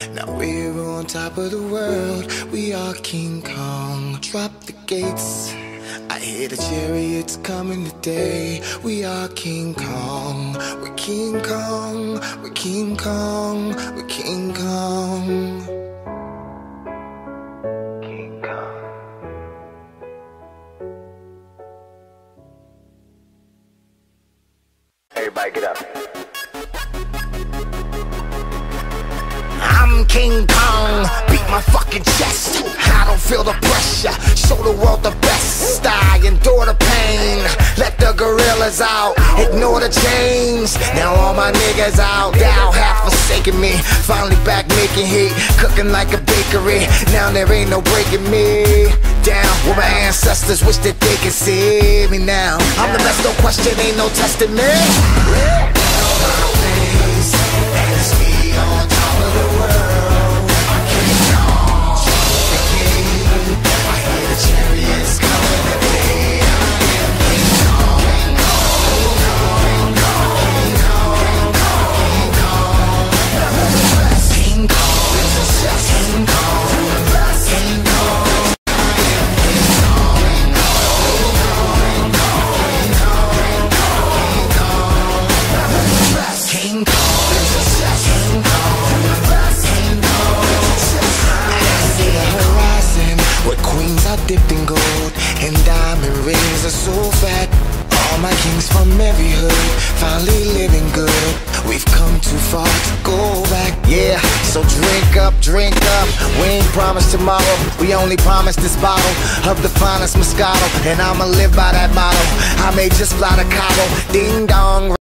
Now we're on top of the world, we are King Kong. Drop the gates, I hear the chariots coming today. We are King Kong, we're King Kong, we're King Kong, we're King Kong. King Kong. Everybody get up. I'm King Kong, beat my fucking chest. I don't feel the pressure, show the world the best. I endure the pain, let the gorillas out, ignore the chains. Now all my niggas out, thou have forsaken me. Finally back making heat, cooking like a bakery. Now there ain't no breaking me down. Where my ancestors wish that they could see me now. I'm the best, no question, ain't no testing me. Dipped in gold and diamond rings are so fat. All my kings from every hood finally living good. We've come too far to go back. Yeah, so drink up, drink up. We ain't promised tomorrow, we only promised this bottle of the finest Moscato, and I'ma live by that motto. I may just fly to Cabo, ding